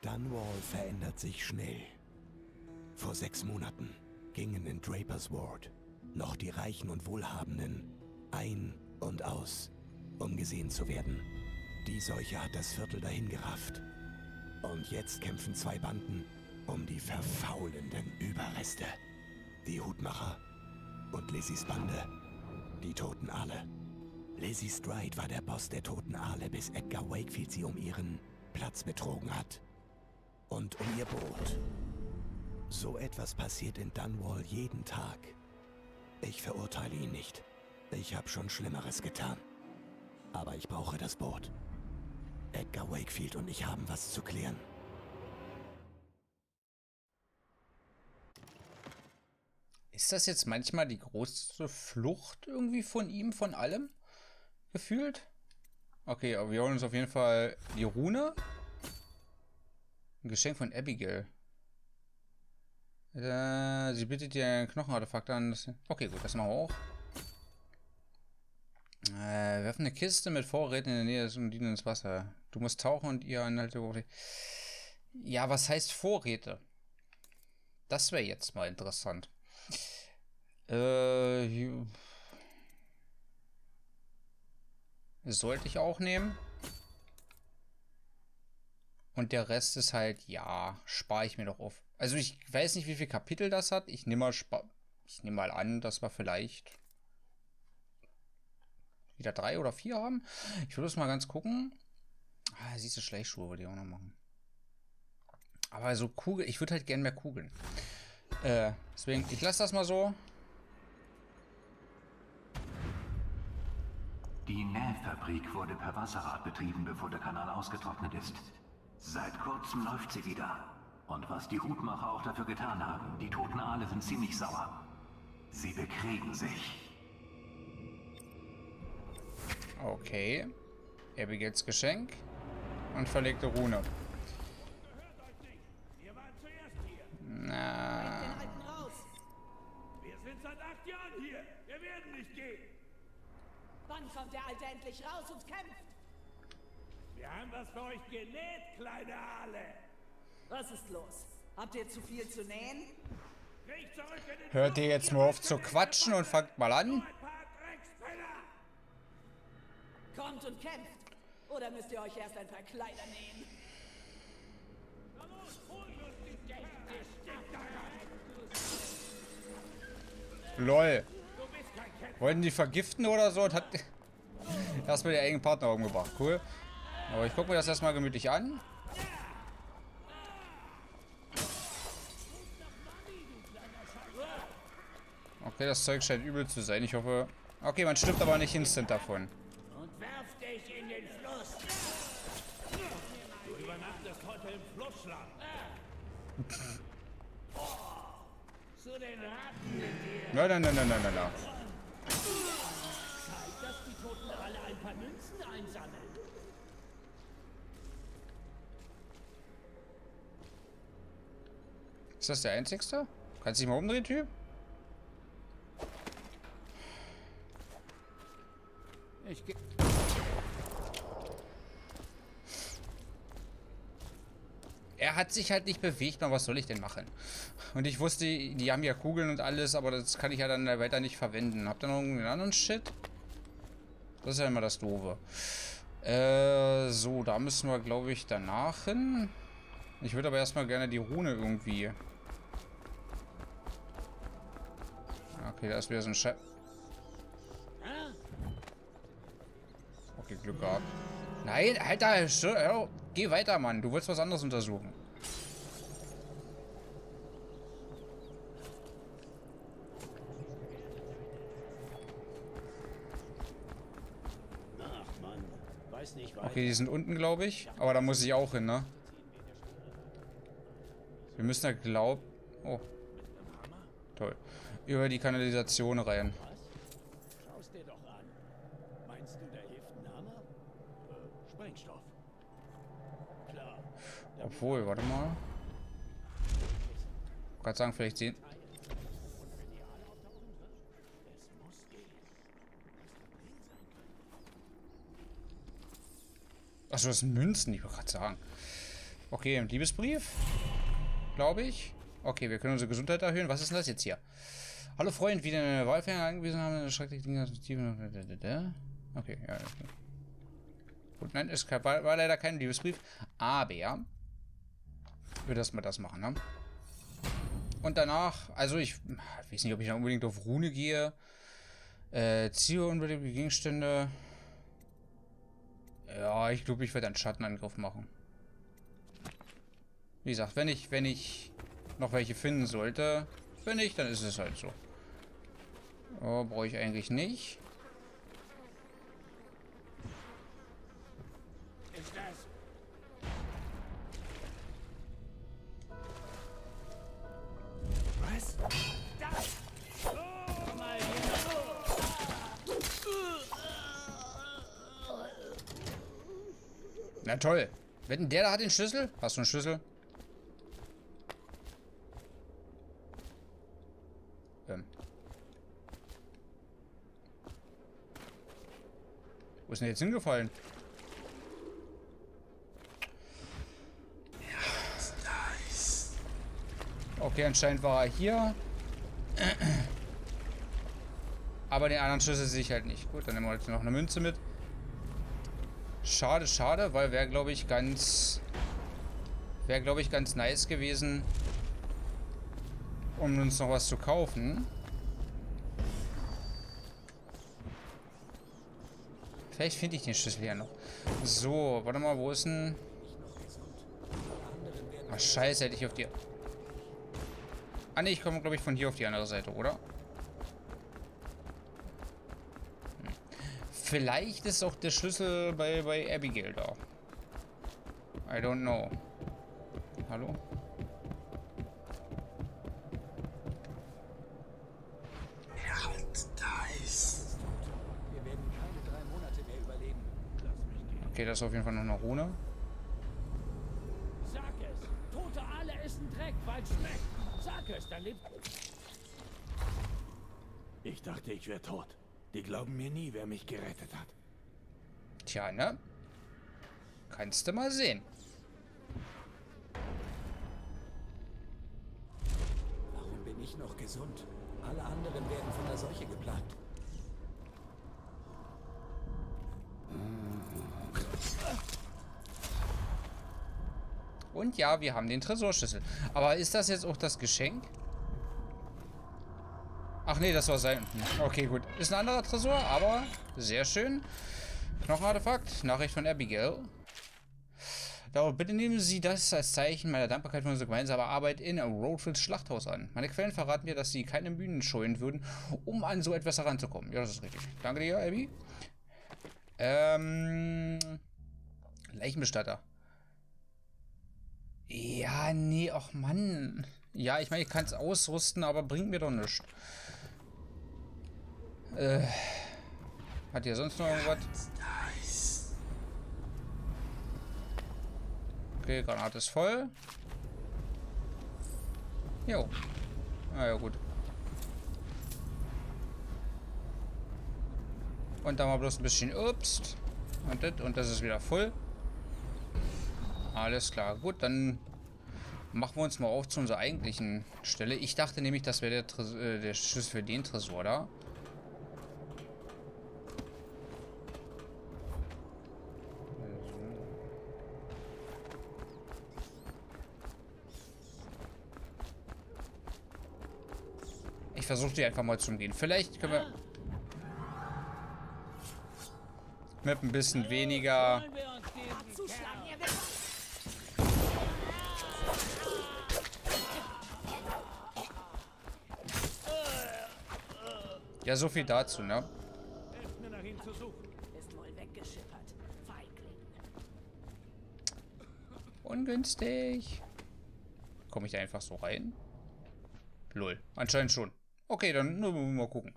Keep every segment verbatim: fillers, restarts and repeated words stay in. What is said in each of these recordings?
Dunwall verändert sich schnell. Vor sechs Monaten gingen in Drapers Ward noch die Reichen und Wohlhabenden ein und aus, um gesehen zu werden. Die Seuche hat das Viertel dahingerafft. Und jetzt kämpfen zwei Banden um die verfaulenden Überreste. Die Hutmacher und Lizzies Bande, die Toten Aale. Lizzie Stride war der Boss der Toten Aale, bis Edgar Wakefield sie um ihren Platz betrogen hat. Und um ihr Boot. So etwas passiert in Dunwall jeden Tag. Ich verurteile ihn nicht. Ich habe schon Schlimmeres getan. Aber ich brauche das Boot. Edgar Wakefield und ich haben was zu klären. Ist das jetzt manchmal die große Flucht irgendwie von ihm, von allem? Gefühlt? Okay, aber wir holen uns auf jeden Fall die Rune. Ein Geschenk von Abigail. Äh, sie bittet dir ein Knochenartefakt an. Okay, gut, das machen wir auch. Äh, werfen eine Kiste mit Vorräten in der Nähe des Undinen ins Wasser. Du musst tauchen und ihr Anhalte. Ja, was heißt Vorräte? Das wäre jetzt mal interessant. Äh, sollte ich auch nehmen. Und der Rest ist halt, ja, spare ich mir doch auf. Also ich weiß nicht, wie viel Kapitel das hat. Ich nehme mal, ich nehme mal an, dass wir vielleicht wieder drei oder vier haben. Ich würde es mal ganz gucken. Ah, siehst du, Schleichschuhe würde ich auch noch machen. Aber so Kugeln, ich würde halt gerne mehr Kugeln. Äh, deswegen, ich lasse das mal so. Die Nähfabrik wurde per Wasserrad betrieben, bevor der Kanal ausgetrocknet ist. Seit kurzem läuft sie wieder. Und was die Hutmacher auch dafür getan haben, die Toten Aale sind ziemlich sauer. Sie bekriegen sich. Okay. Abigails Geschenk. Und verlegte Rune. Na. Wir sind seit acht Jahren hier. Wir werden nicht gehen. Wann kommt der Alte endlich raus und kämpft? Wir haben was für euch genäht, kleine Aale. Was ist los? Habt ihr zu viel zu nähen? Hört ihr jetzt mal auf zu quatschen und fangt mal an? Kommt und kämpft. Oder müsst ihr euch erst ein paar Kleider nähen? Lol. Wollten die vergiften oder so und hat erstmal den eigenen Partner umgebracht. Cool. Aber ich gucke mir das erstmal gemütlich an. Okay, das Zeug scheint übel zu sein. Ich hoffe... Okay, man stirbt aber nicht instant davon. Und werft dich in den Fluss. Du übernachtest heute im Flussschlamm. Zu den Ratten mit dir. Nein, nein, nein, nein, nein, nein, nein. Zeigt, dass die Toten alle ein paar Münzen einsammeln. Ist das der einzigste? Kannst du dich mal umdrehen, Typ? Ich gehe. Er hat sich halt nicht bewegt, aber was soll ich denn machen? Und ich wusste, die haben ja Kugeln und alles, aber das kann ich ja dann weiter nicht verwenden. Habt ihr noch irgendeinen anderen Shit? Das ist ja immer das Doofe. Äh, so, da müssen wir, glaube ich, danach hin. Ich würde aber erstmal gerne die Rune irgendwie... Okay, da ist wieder so ein Scheiß... Okay, Glück gehabt. Nein, Alter, hör, geh weiter, Mann. Du willst was anderes untersuchen. Ach Mann, weiß nicht weiter. Okay, die sind unten, glaube ich. Aber da muss ich auch hin, ne? Wir müssen da glauben... Oh. Toll. Über die Kanalisation rein. Schau's dir doch an. Meinst du, da hilft ein Hammer? Äh, Sprengstoff. Klar. Obwohl, warte mal. Ich kann sagen, vielleicht sehen... Es muss gehen. Achso, das sind Münzen, ich wollte gerade sagen. Okay, ein Liebesbrief. Glaube ich. Okay, wir können unsere Gesundheit erhöhen. Was ist denn das jetzt hier? Hallo Freund, wieder eine Wahlfänger angewiesen haben. Schreckliche Dinge. Okay, ja. Okay. Gut, nein, es war, war leider kein Liebesbrief. Aber ja. Ich würde erstmal das machen, ne? Und danach, also ich weiß nicht, ob ich noch unbedingt auf Rune gehe. Äh, ziehe unbedingt Gegenstände. Ja, ich glaube, ich werde einen Schattenangriff machen. Wie gesagt, wenn ich, wenn ich noch welche finden sollte, wenn nicht, dann ist es halt so. Oh, brauche ich eigentlich nicht. Ist das? Was? Das! Oh, mal hier. Na toll. Wetten, der da hat den Schlüssel? Hast du einen Schlüssel? Ähm. Wo ist denn jetzt hingefallen? Okay, anscheinend war er hier. Aber den anderen Schlüssel sehe ich halt nicht. Gut, dann nehmen wir jetzt noch eine Münze mit. Schade, schade, weil wäre, glaube ich, ganz... Wäre, glaube ich, ganz nice gewesen, um uns noch was zu kaufen. Vielleicht finde ich den Schlüssel ja noch. So, warte mal, wo ist denn... Ach, scheiße, hätte ich auf die... Ah, ne, ich komme, glaube ich, von hier auf die andere Seite, oder? Hm. Vielleicht ist auch der Schlüssel bei, bei Abigail da. I don't know. Hallo? Ja, da ist. Wir werden keine drei Monate mehr überleben. Lass mich gehen. Okay, das ist auf jeden Fall noch eine Rune. Sag es! Tote Aale essen Dreck, weil es schmeckt! Sag es, dann lebt... Ich dachte, ich wäre tot. Die glauben mir nie, wer mich gerettet hat. Tja, ne? Kannst du mal sehen. Warum bin ich noch gesund? Alle anderen werden von der Seuche geplagt. Und ja, wir haben den Tresorschlüssel. Aber ist das jetzt auch das Geschenk? Ach nee, das war sein. Okay, gut. Ist ein anderer Tresor, aber sehr schön. Knochenartefakt. Nachricht von Abigail. Darauf bitte nehmen Sie das als Zeichen meiner Dankbarkeit für unsere gemeinsame Arbeit in Roadfields Schlachthaus an. Meine Quellen verraten mir, dass Sie keine Mühen scheuen würden, um an so etwas heranzukommen. Ja, das ist richtig. Danke dir, Abby. Ähm... Leichenbestatter. Ja, nee, ach Mann. Ja, ich meine, ich kann es ausrüsten, aber bringt mir doch nichts. Äh, hat hier sonst noch irgendwas? Okay, Granate ist voll. Jo. Ah ja, gut. Und dann mal bloß ein bisschen Obst. Und das, und das ist wieder voll. Alles klar. Gut, dann machen wir uns mal auf zu unserer eigentlichen Stelle. Ich dachte nämlich, das wäre der, Tresor, äh, der Schlüssel für den Tresor da. Ich versuche die einfach mal zu umgehen. Vielleicht können wir mit ein bisschen weniger... Zuschlagen, ihr Wichser! Ja, so viel dazu, ne? Helft mir nach ihm zu suchen. Ist wohl weggeschippert. Feigling. Ungünstig. Komme ich da einfach so rein? Lol. Anscheinend schon. Okay, dann nur mal gucken.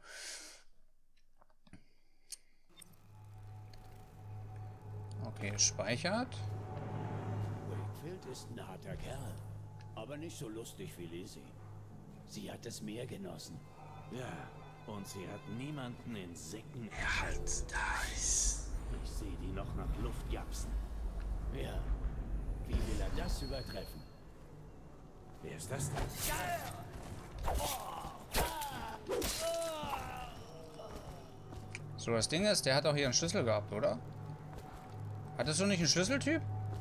Okay, speichert. Wakefield ist ein harter Kerl. Aber nicht so lustig wie Lizzie. Sie hat es mehr genossen. Ja, und sie hat niemanden in Säcken. Ich sehe die noch nach Luft japsen. Ja, Wie will er das übertreffen? Wer ist das denn? So, das Ding ist, der hat auch hier einen Schlüssel gehabt, oder? Hattest du nicht einen Schlüsseltyp?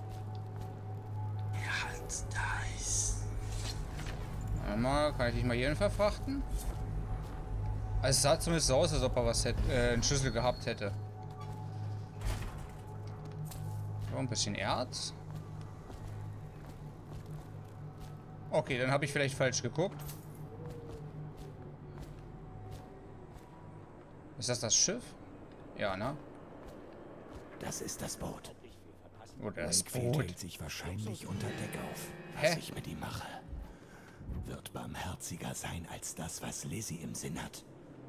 Ja, halt das. Warte mal, kann ich dich mal hierhin verfrachten? Also es sah zumindest so aus, als ob er was hätte, äh, einen Schlüssel gehabt hätte. So, ein bisschen Erz. Okay, dann habe ich vielleicht falsch geguckt. Ist das das Schiff? Ja, ne? Das ist das Boot. Oder das Wakefield Boot. hält sich wahrscheinlich unter Deck auf. Hä? Was ich mit ihm mache, wird barmherziger sein als das, was Lizzie im Sinn hat.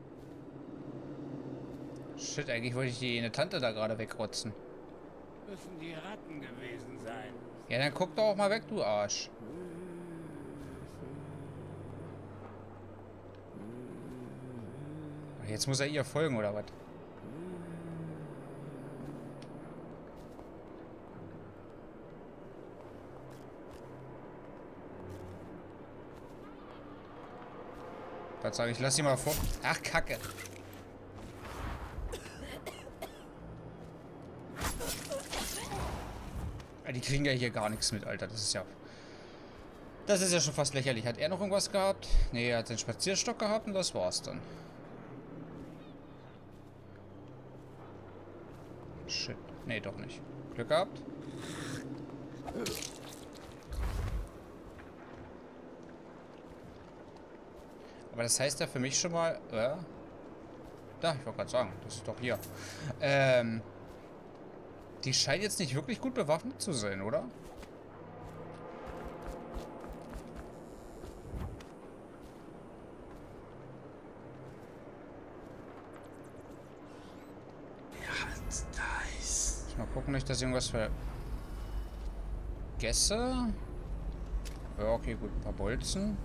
Shit, eigentlich wollte ich die eine Tante da gerade wegrotzen. Müssen die Ratten gewesen sein. Ja, dann guck doch auch mal weg, du Arsch. Jetzt muss er ihr folgen, oder was? Was sage ich? Lass sie mal vor. Ach, Kacke. Die kriegen ja hier gar nichts mit, Alter. Das ist ja... Das ist ja schon fast lächerlich. Hat er noch irgendwas gehabt? Nee, er hat den Spazierstock gehabt und das war's dann. Shit. Nee, doch nicht. Glück gehabt. Aber das heißt ja für mich schon mal... Äh, da, ich wollte gerade sagen. Das ist doch hier. Ähm... Die scheint jetzt nicht wirklich gut bewaffnet zu sein, oder? Ja, halt das. Mal gucken, nicht, dass ich irgendwas vergesse. Ja, okay, gut. Ein paar Bolzen.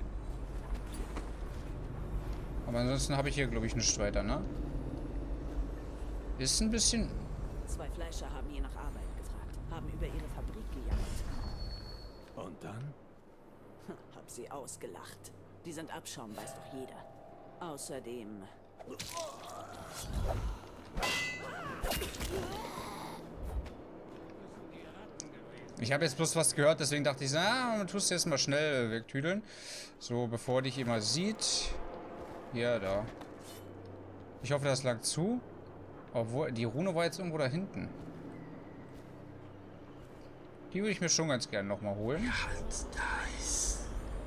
Aber ansonsten habe ich hier, glaube ich, nichts weiter, ne? Ist ein bisschen... Zwei Fleischer haben je nach Arbeit gefragt, haben über ihre Fabrik gejammert. Und dann? Hab sie ausgelacht. Die sind Abschaum, weiß doch jeder. Außerdem... Ich habe jetzt bloß was gehört, deswegen dachte ich, na, man tust jetzt mal schnell wegtüdeln. So, bevor dich jemand sieht. Ja, da. Ich hoffe, das lag zu. Obwohl, die Rune war jetzt irgendwo da hinten. Die würde ich mir schon ganz gerne nochmal holen. Ja, halt das.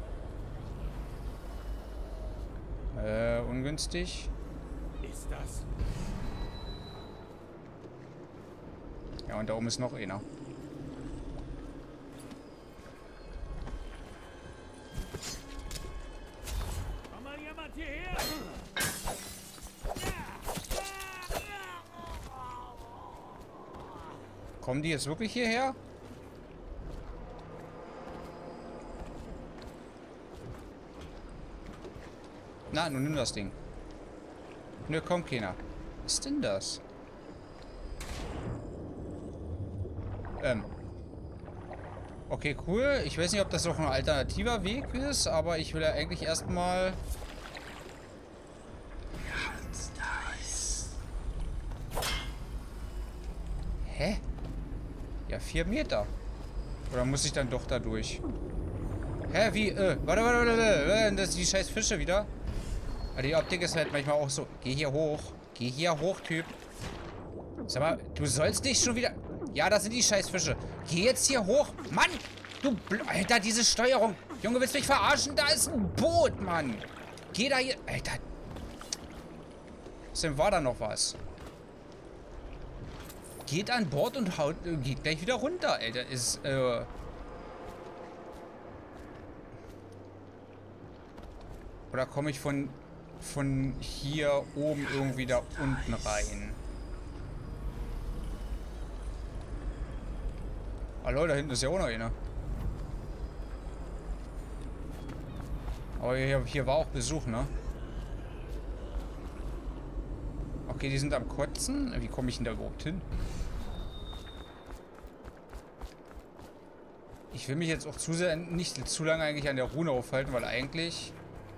Äh, ungünstig. Ist das? Ja, und da oben ist noch einer. Komm mal jemand hierher! Kommen die jetzt wirklich hierher? Na, nun nimm das Ding. Nö, kommt keiner. Was ist denn das? Ähm. Okay, cool. Ich weiß nicht, ob das auch ein alternativer Weg ist, aber ich will ja eigentlich erstmal... Ja, halt das. Hä? Ja, vier Meter. Oder muss ich dann doch da durch? Hä, wie? Äh, warte, warte, warte, warte. Das sind die scheiß Fische wieder. Aber die Optik ist halt manchmal auch so. Geh hier hoch. Geh hier hoch, Typ. Sag mal, du sollst nicht schon wieder... Ja, das sind die scheiß Fische. Geh jetzt hier hoch. Mann! Du... Bl Alter, diese Steuerung. Junge, willst du mich verarschen? Da ist ein Boot, Mann. Geh da hier... Alter. Was denn war da noch was? Geht an Bord und haut... Äh, geht gleich wieder runter, Alter. Ist, äh... Oder komme ich von... von hier oben irgendwie da unten rein? Hallo, da hinten ist ja auch noch einer. Aber hier, hier war auch Besuch, ne? Okay, die sind am Kotzen. Wie komme ich denn da überhaupt hin? Ich will mich jetzt auch zu sehr, nicht zu lange eigentlich an der Rune aufhalten, weil eigentlich...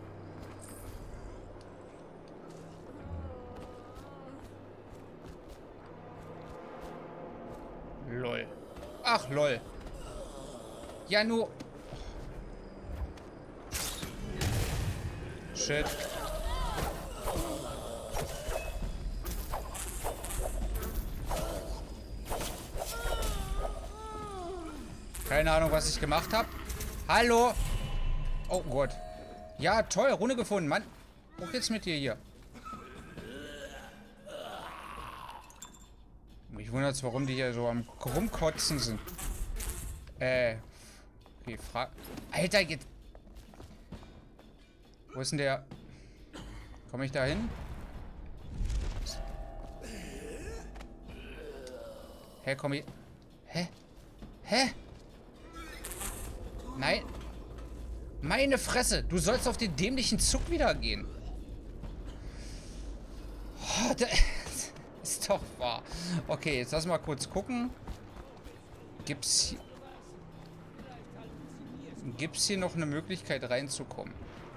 Lol. Ach, lol. Ja, nur... Shit. Keine Ahnung, was ich gemacht habe. Hallo? Oh Gott. Ja, toll. Runde gefunden, Mann. Wo geht's mit dir hier? Mich wundert's, warum die hier so am Rumkotzen sind. Äh. Okay, frag. Alter, jetzt. Wo ist denn der? Komme ich da hin? Hä, komm ich. Hä? Hä? Nein. Meine Fresse. Du sollst auf den dämlichen Zug wieder gehen. Oh, das ist doch wahr. Okay, jetzt lass mal kurz gucken. Gibt's hier... Gibt's hier noch eine Möglichkeit reinzukommen?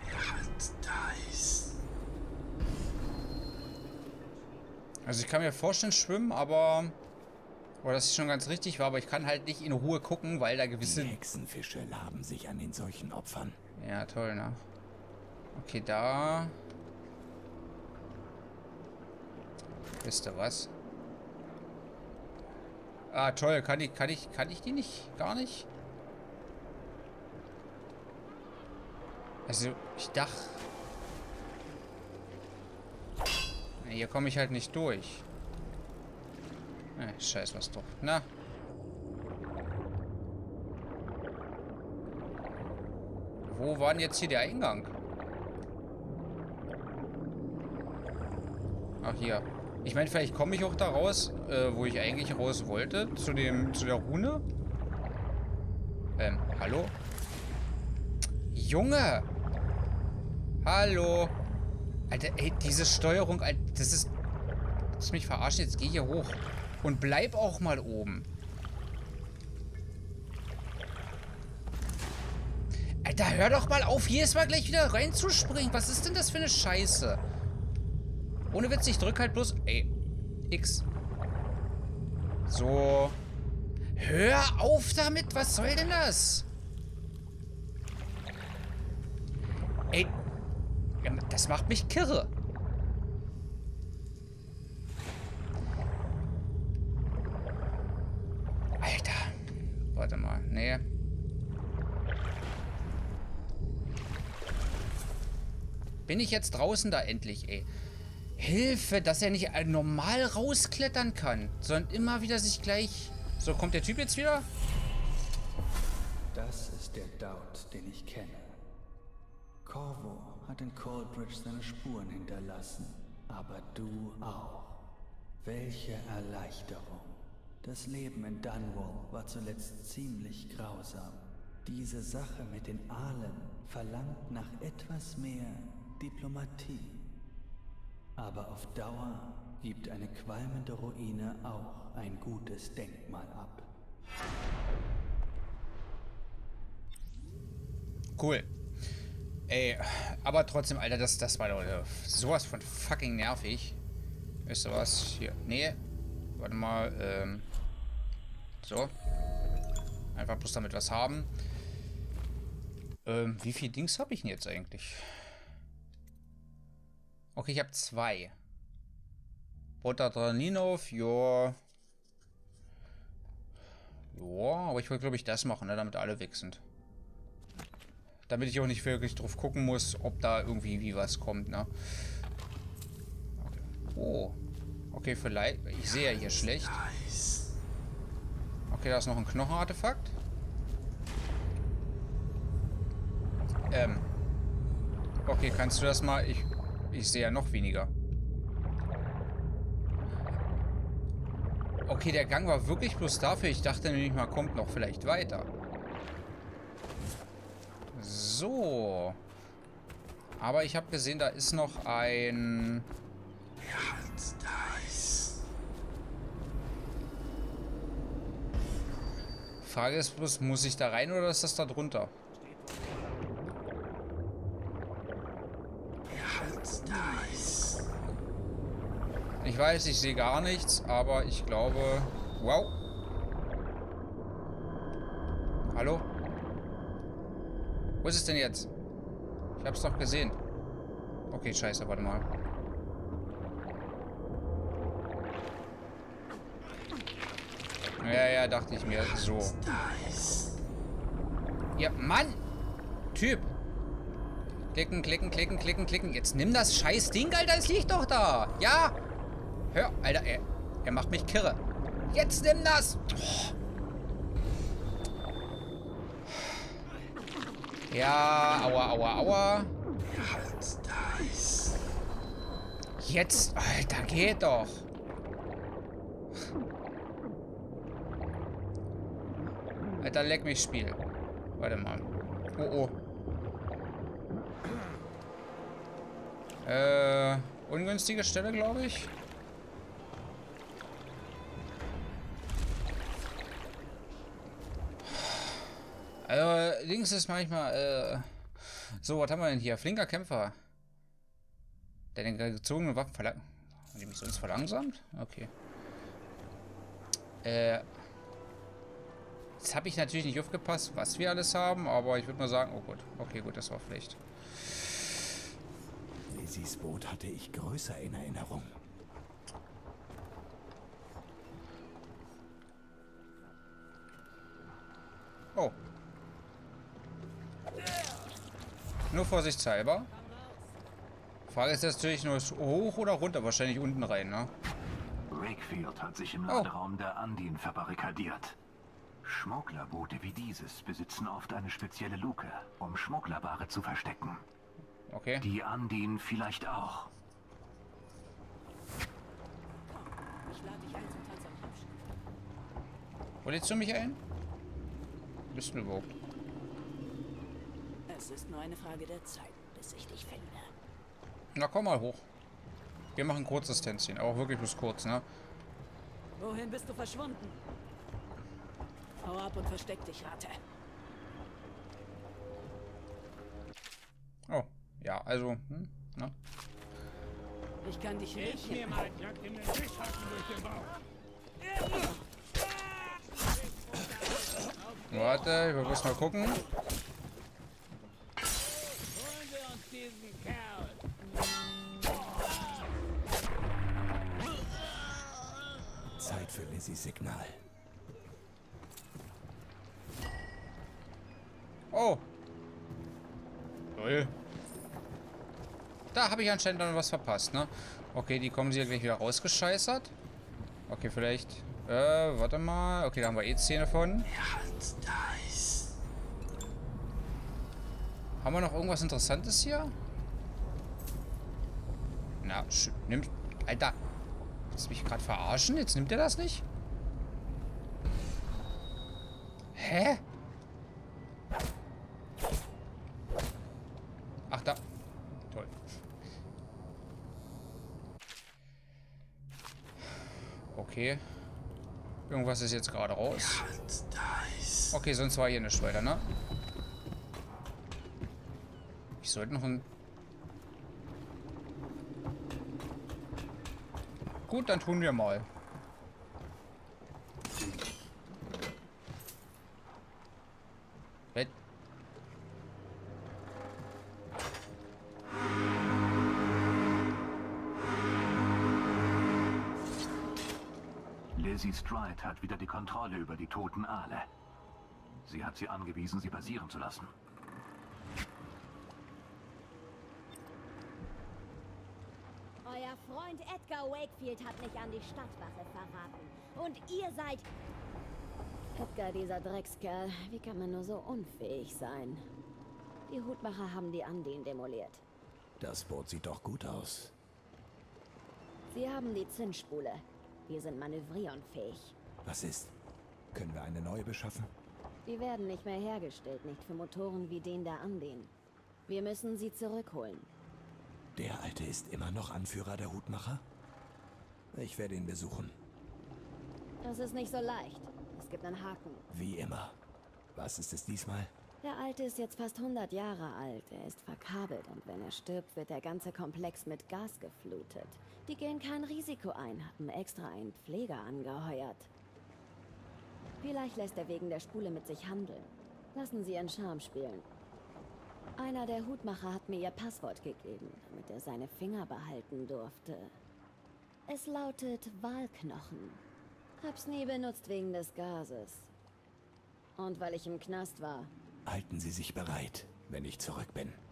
Also ich kann mir vorstellen, schwimmen, aber... Oder das ist schon ganz richtig war, aber ich kann halt nicht in Ruhe gucken, weil da gewisse... Die Hexenfische laben sich an den solchen Opfern. Ja, toll, ne? Okay, da... Wisst ihr was? Ah, toll. Kann ich, kann ich, kann ich die nicht? Gar nicht? Also, ich dachte... Hier komme ich halt nicht durch. Äh, scheiß was doch. Na. Wo war denn jetzt hier der Eingang? Ach, hier. Ich meine, vielleicht komme ich auch da raus, äh, wo ich eigentlich raus wollte. Zu dem, zu der Rune. Ähm, hallo? Junge! Hallo! Alter, ey, diese Steuerung, Alter, das ist... Das ist mich verarschen. Jetzt geh hier hoch. Und bleib auch mal oben. Alter, hör doch mal auf, hier ist mal gleich wieder reinzuspringen. Was ist denn das für eine Scheiße? Ohne Witz, ich drück halt bloß... Ey, X. So. Hör auf damit, was soll denn das? Ey, das macht mich kirre. Alter. Warte mal. Nee. Bin ich jetzt draußen da endlich, ey? Hilfe, dass er nicht normal rausklettern kann, sondern immer wieder sich gleich... So, kommt der Typ jetzt wieder? Das ist der Doubt, den ich kenne. Corvo hat in Coldbridge seine Spuren hinterlassen. Aber du auch. Welche Erleichterung. Das Leben in Dunwall war zuletzt ziemlich grausam. Diese Sache mit den Aalen verlangt nach etwas mehr Diplomatie. Aber auf Dauer gibt eine qualmende Ruine auch ein gutes Denkmal ab. Cool. Ey, aber trotzdem, Alter, das, das war doch sowas von fucking nervig. Wisst ihr was? Hier. Nee. Warte mal, ähm. So. Einfach bloß damit was haben. Ähm, wie viel Dings habe ich denn jetzt eigentlich? Okay, ich habe zwei. Botadraninov, ja. Ja, aber ich wollte, glaube ich, das machen, ne, damit alle weg sind. Damit ich auch nicht wirklich drauf gucken muss, ob da irgendwie wie was kommt, ne? Okay. Oh. Okay, vielleicht. Ich sehe ja hier schlecht. Okay, da ist noch ein Knochenartefakt. Ähm. Okay, kannst du das mal... Ich, ich sehe ja noch weniger. Okay, der Gang war wirklich bloß dafür. Ich dachte nämlich mal, kommt noch vielleicht weiter. So. Aber ich habe gesehen, da ist noch ein... Frage ist bloß, muss ich da rein oder ist das da drunter? Ich weiß, ich sehe gar nichts, aber ich glaube... Wow. Hallo? Wo ist es denn jetzt? Ich hab's doch gesehen. Okay, scheiße, warte mal. Ja, ja, dachte ich mir. So. Ja, Mann! Typ! Klicken, klicken, klicken, klicken, klicken. Jetzt nimm das scheiß Ding, Alter. Es liegt doch da. Ja! Hör, Alter, er, er macht mich kirre. Jetzt nimm das! Oh. Ja, aua, aua, aua. Jetzt, Alter, geht doch. Alter, leck mich Spiel. Warte mal. Oh, oh. Äh, ungünstige Stelle, glaube ich. Also, links ist manchmal, äh... So, was haben wir denn hier? Flinker Kämpfer. Der den gezogenen Waffen verlangt. Haben die mich sonst verlangsamt? Okay. Äh... Jetzt habe ich natürlich nicht aufgepasst, was wir alles haben, aber ich würde mal sagen, oh gut. Okay, gut, das war Pflicht. Lizzies Boot hatte ich größer in Erinnerung. Oh. Nur vorsichtshalber. Frage ist natürlich nur hoch oder runter. Wahrscheinlich unten rein, ne? Wakefield hat sich im Laderaum oh. der Andin verbarrikadiert. Schmugglerboote wie dieses besitzen oft eine spezielle Luke, um Schmugglerware zu verstecken. Okay. Die Andin vielleicht auch. Ich lade dich ein zum Tanz am Raumschiff. Wo lädst du mich ein? Bist du überhaupt? Es ist nur eine Frage der Zeit, bis ich dich finde. Na komm mal hoch. Wir machen ein kurzes Tänzchen, aber auch wirklich bloß kurz, ne? Wohin bist du verschwunden? Hau ab und versteck dich, Ratte. Oh, ja, also, hm, ne? Ich kann dich nicht. Mir mal direkt in den Fischhaken durch den Bauch. Warte, ich will bloß mal gucken. Holen wir uns diesen Kerl. Zeit für Lizzies Signal. Oh. Lol. Da habe ich anscheinend noch was verpasst, ne? Okay, die kommen sie ja gleich wieder rausgescheißert. Okay, vielleicht... Äh, warte mal. Okay, da haben wir eh Szene von. Haben wir noch irgendwas Interessantes hier? Na, nimmt... Alter. Willst du mich gerade verarschen? Jetzt nimmt er das nicht? Hä? Ach, da. Toll. Okay. Irgendwas ist jetzt gerade raus. Okay, sonst war hier nichts weiter, ne? Ich sollte noch ein... Gut, dann tun wir mal. Bett. Lizzie Stride hat wieder die Kontrolle über die toten Aale. Sie hat sie angewiesen, sie basieren zu lassen. Euer Freund Edgar Wakefield hat mich an die Stadtwache verraten. Und ihr seid... Edgar, dieser Dreckskerl. Wie kann man nur so unfähig sein? Die Hutmacher haben die Andin demoliert. Das Boot sieht doch gut aus. Sie haben die Zinsspule. Wir sind manövrierunfähig. Was ist? Können wir eine neue beschaffen? Die werden nicht mehr hergestellt, nicht für Motoren wie den der Andin. Wir müssen sie zurückholen. Der Alte ist immer noch Anführer der Hutmacher? Ich werde ihn besuchen. Das ist nicht so leicht. Es gibt einen Haken. Wie immer. Was ist es diesmal? Der Alte ist jetzt fast hundert Jahre alt. Er ist verkabelt und wenn er stirbt, wird der ganze Komplex mit Gas geflutet. Die gehen kein Risiko ein, haben extra einen Pfleger angeheuert. Vielleicht lässt er wegen der Spule mit sich handeln. Lassen Sie Ihren Charme spielen. Einer der Hutmacher hat mir ihr Passwort gegeben, damit er seine Finger behalten durfte. Es lautet Walknochen. Hab's nie benutzt wegen des Gases. Und weil ich im Knast war. Halten Sie sich bereit, wenn ich zurück bin.